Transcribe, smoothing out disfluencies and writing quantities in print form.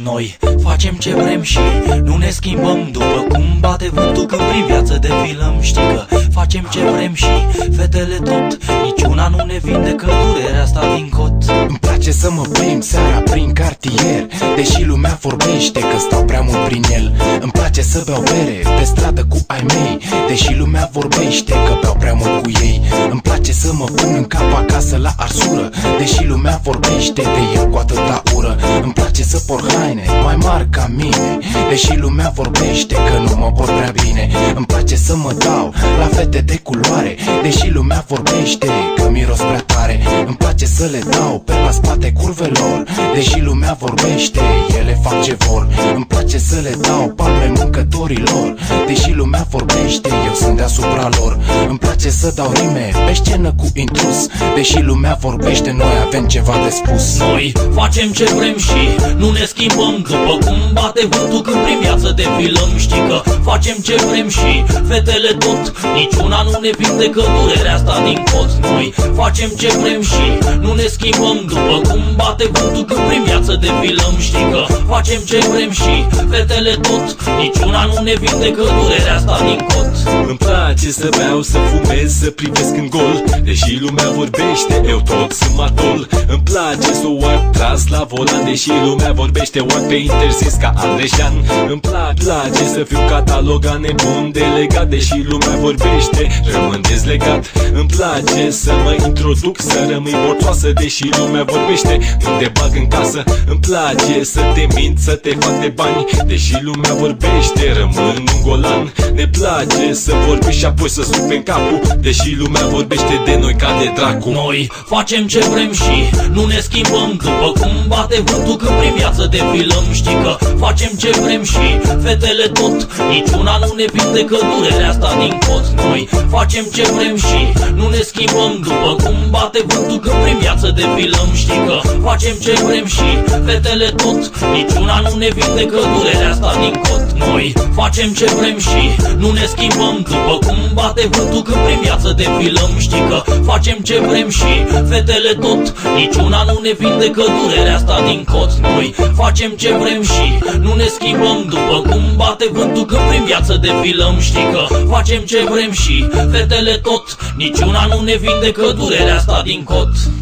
Noi facem ce vrem și nu ne schimbăm după cum bate vântul când prin viață defilăm. Știi că facem ce vrem și fetele tot, niciuna nu ne vindecă durerea asta din cot. Îmi place să mă plimb seara prin cartier, deși lumea vorbește că stau prea mult prin el. Îmi place să beau bere pe stradă cu ai mei, deși lumea vorbește că beau prea mult cu ei. Îmi place să mă pun în cap acasă la arsură, deși lumea vorbește de el cu atâta ură. Îmi place să port haine mai mari ca mine, deși lumea vorbește că nu mă port prea bine. Îmi place să mă dau la fete de culoare, deși lumea vorbește că miros prea tare. Îmi place să le dau pe la spate curvelor, deși lumea vorbește, ele fac ce vor. Îmi place să le dau palme mâncătorilor, deși lumea vorbește, eu sunt deasupra lor. Îmi place să dau rime pe scenă cu intrus, deși lumea vorbește, noi avem ceva de spus. Noi facem ce vrem și nu ne schimbăm după cum bate vântul când prin viață defilăm. Știi că facem ce vrem și fetele tot, niciuna nu ne vindecă durerea asta din cot. Noi facem ce vrem și nu ne schimbăm după cum bate vântul când prin viață defilăm. Știi că facem ce vrem și fetele tot, niciuna nu ne vindecă durerea asta din cot. Îmi place să beau, să fumez, să privesc în gol, deși lumea vorbește, eu tot sunt matol. Îmi place să o ard tras la volan, deși lumea vorbește, ori pe interzis ca Andreșan. Îmi place să fiu catalogat nebun de legat, deși lumea vorbește, rămân dezlegat. Îmi place să mă introduc, să rămâi borțoasă, deși lumea vorbește, nu te bag în casă. Îmi place să te mint, să te fac de bani, deși lumea vorbește, rămân un golan. Ne place să vorbi și apoi să suflem capul, deși lumea vorbește de noi ca de dracu. Noi facem ce vrem și nu ne schimbăm după cum bate vântul când prin viață defilăm. Știi că facem ce vrem și fetele tot, niciuna nu ne vindecă durerea asta din cot. Noi facem ce vrem și nu ne schimbăm după cum bate vântul când prin viață defilăm. Știi că facem ce vrem și fetele tot, niciuna nu ne vindecă durerea asta din cot. Noi facem ce vrem și nu ne schimbăm după cum bate vântul când prin viață defilăm. Știi că facem ce vrem și fetele tot, niciuna nu ne vindecă durerea asta din cot. Noi facem ce vrem și nu ne schimbăm după cum bate vântul când prin viață defilăm. Știi că facem ce vrem și fetele tot, niciuna nu ne vindecă durerea asta din cot.